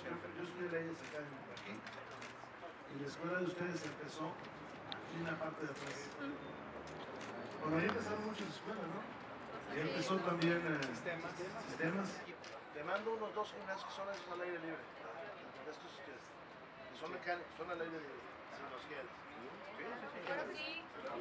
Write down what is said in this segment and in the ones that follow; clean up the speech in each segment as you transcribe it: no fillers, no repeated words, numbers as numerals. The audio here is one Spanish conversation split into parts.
yo estudié leyes acá aquí, y la escuela de ustedes empezó aquí en la parte de atrás. Bueno, ahí empezaron muchas escuelas, ¿no? Ahí empezó también sistemas. Te mando unos 2 gimnasios que son esos al aire libre. Estos que son mecánicos, son al aire libre, si los quieres. Sí.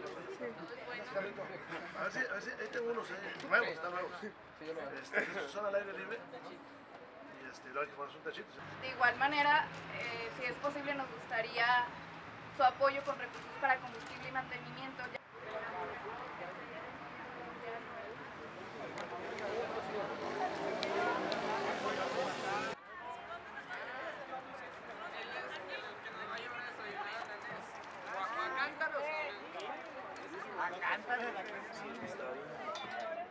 A ver si, ahí tengo unos nuevos, están nuevos. Estos son al aire libre y lo hay que poner un tachito. De igual manera, si es posible, nos gustaría su apoyo con recursos para combustible y mantenimiento. Cántalo.